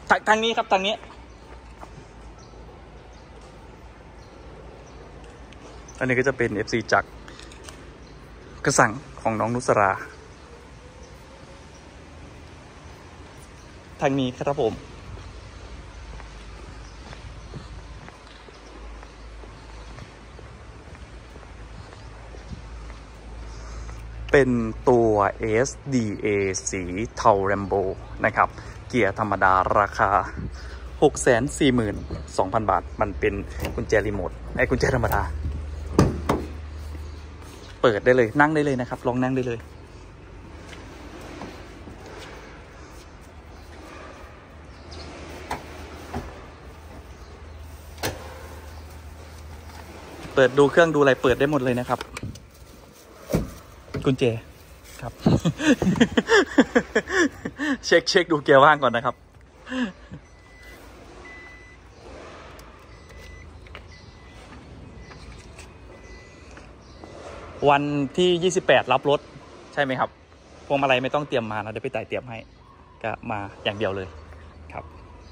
ทางนี้ครับทางนี้อันนี้ก็จะเป็น FC จากกระสังของน้องนุสราทางนี้ครับผมเป็นตัว SDA สีเทาแรมโบนะครับเกียร์ธรรมดาราคา 642,000 บาทมันเป็นกุญแจรีโมทกุญแจธรรมดาเปิดได้เลยนั่งได้เลยนะครับลองนั่งได้เลยเปิดดูเครื่องดูอะไรเปิดได้หมดเลยนะครับกุญแจครับ เช็คดูเกียร์ว่างก่อนนะครับวันที่28รับรถใช่ไหมครับพวงมาลัยไม่ต้องเตรียมมานะเดี๋ยวพี่ต่ายเตรียมให้ก็มาอย่างเดียวเลยครับ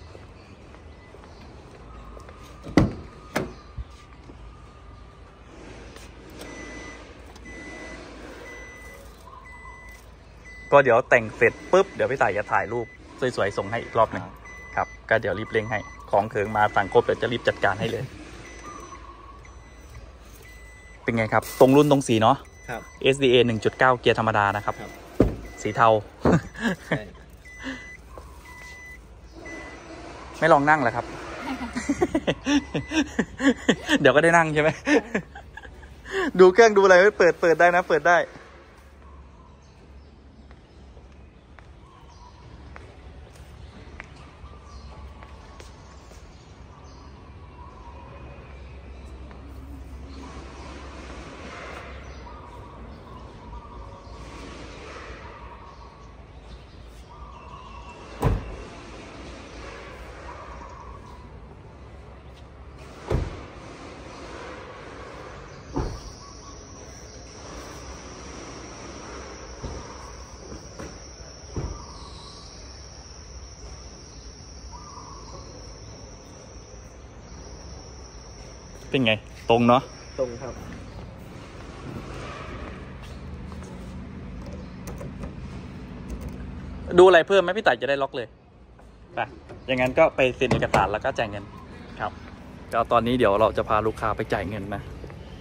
ก็เดี๋ยวแต่งเสร็จปุ๊บเดี๋ยวพี่ต่ายจะถ่ายรูปสวยๆส่งให้อีกรอบหนึ่งครับก็เดี๋ยวรีบเร่งให้ของเถิงมาสั่งครบเดี๋ยวจะรีบจัดการให้เลยเป็นไงครับตรงรุ่นตรงสีเนาะครับ SDA 1.9 เกียร์ธรรมดานะครับสีเทา ไม่ลองนั่งเหรอครับ เดี๋ยวก็ได้นั่งใช่ไหม ดูเครื่องดูอะไรเปิดได้นะเปิดได้เป็นไงตรงเนาะตรงครับดูอะไรเพิ่มไหมพี่ต่ายจะได้ล็อกเลยไปอย่างนั้นก็ไปเซ็นเอกสารแล้วก็จ่ายเงินครับก็ตอนนี้เดี๋ยวเราจะพาลูกค้าไปจ่ายเงินนะ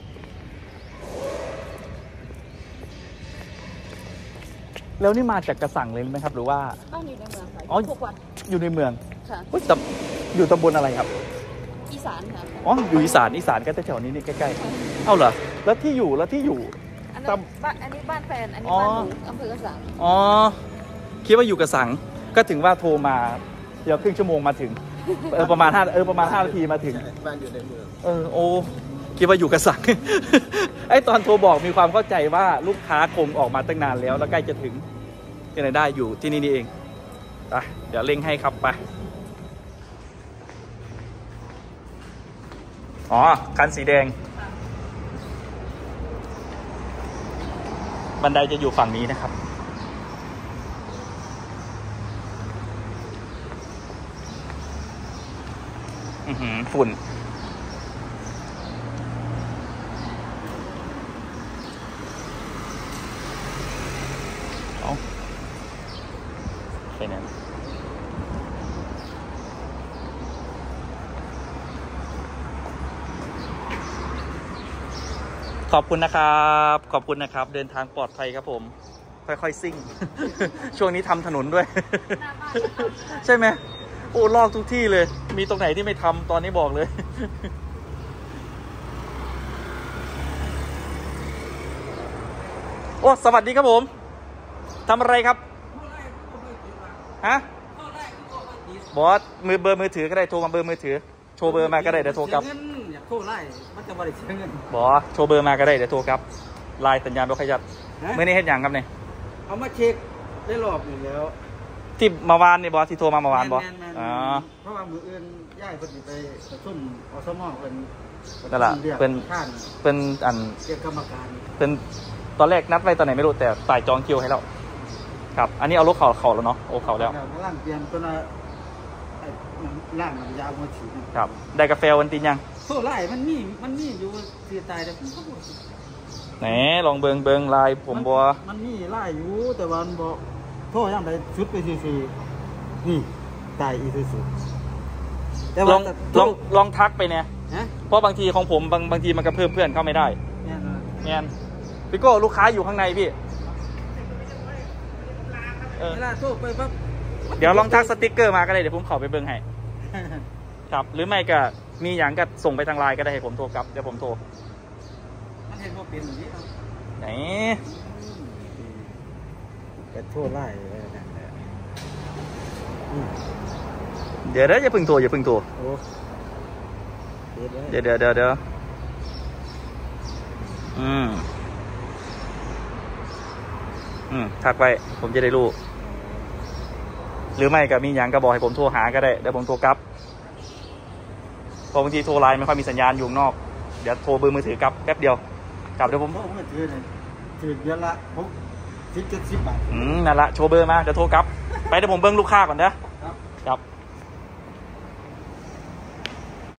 แล้วนี่มาจากกระสังเลยไหมครับหรือว่าบ้านอยู่ในเมืองค่ะอ๋อทุกวันอยู่ในเมืองค่ะอยู่ตำบลอะไรครับอีสานค่ะอ๋ออยู่อีสานก็แถวนี้นี่ใกล้ๆเอ้าเหรอแล้วที่อยู่อันนี้บ้านแฟนอันนี้บ้านหนูอำเภอกระสังอ๋อคิดว่าอยู่กระสังก็ถึงว่าโทรมาเดี๋ยวครึ่งชั่วโมงมาถึงประมาณ5 นาทีมาถึงบ้านอยู่ในเมืองโอ้คิดว่าอยู่กระสัง ไอ้ตอนโทรบอกมีความเข้าใจว่าลูกค้าคงออกมาตั้งนานแล้วใกล้จะถึงที่ไหนได้อยู่ที่นี่เองไปเดี๋ยวเร่งให้ครับไปอ๋อคันสีแดงบันไดจะอยู่ฝั่งนี้นะครับฝุ่นเอาไปนั่นขอบคุณนะครับขอบคุณนะครับเดินทางปลอดภัยครับผมค่อยๆซิ่ง ช่วงนี้ทำถนนด้วย ใช่ไหมโอ้ลอกทุกที่เลยมีตรงไหนที่ไม่ทำตอนนี้บอกเลย โอ้สวัสดีครับผมทำอะไรครับฮะบอสเบอร์มือถือก็ได้โทรมาเบอร์มือถือโชว์เบอร์มาก็ได้เดี๋ยวโทรกลับอยากโทรไล่มันจะบริเสียเงินบอสโชว์เบอร์มาก็ได้เดี๋ยวโทรกลับไลน์สัญญาณรถขยับเมื่อนี้เห็นอย่างครับเนี่ยเอามาเช็คได้รอบหนึ่งแล้วที่มาวานนี่บอสที่โทรมามาวานบอสเพราะว่ามืออื่นย่ายคนไปประชุมอสมเป็นนั่นแหละเป็นอันเกี่ยวกับกรรมการเป็นตอนแรกนัดไว้ตอนไหนไม่รู้แต่ต่ายจองคิวให้แล้วครับอันนี้เอารถเข่าแล้วเนาะโอ้เข่าแล้วร่างเปลี่ยนตัวน่ะล่างน้ำยาหัวฉีดครับได้กาแฟวันตินยังโซ่ไล่มันมีอยู่ที่ตายแต่ผมก็บอกไหนลองเบิงลายผมบัวมันมีไล่อยู่แต่ว่ามันบอกโทษยังไงชุดไปซื่อๆนี่ตายอีซื่อๆแต่ลว่าองทักไปเนี่ยฮะเพราะบางทีของผมบางทีมันก็เพิ่มเพื่อนเข้าไม่ได้เนี่ยนะแงนพี่โก้ลูกค้าอยู่ข้างในพี่เวลาโทษไปปั๊บเดี๋ยวลองทักสติ๊กเกอร์มาก็ได้เดี๋ยวผมขอไปเบิงให้ครับหรือไม่ก็มีอย่างก็ส่งไปทางไลน์ก็ได้ให้ผมโทรกลับเดี๋ยวผมโทรมันเห็นว่าเป็นอย่างนี้ครับไหนแต่โทษไล่นั่นแหละเดี๋ยวอย่าเพึ่งโทรอย่าเพึ่งโทรโอ้เดี๋ยวทักไปผมจะได้รู้หรือไม่ก็มีอย่างก็บอกให้ผมโทรหาก็ได้เดี๋ยวผมโทรกลับเพราะบางทีโทรไลน์ไม่ค่อยมีสัญญาณอยู่นอกเดี๋ยวโทรเบอร์มือถือกลับแป๊บเดียวกลับเดี๋ยวผมโทษมือถือเนี่ยถือเดือนละผม10-70 บาทนั่นละโชว์เบอร์มาเดี๋ยวโทรกลับไปเดี๋ยวผมเบิ้งลูกค้าก่อนนะครับ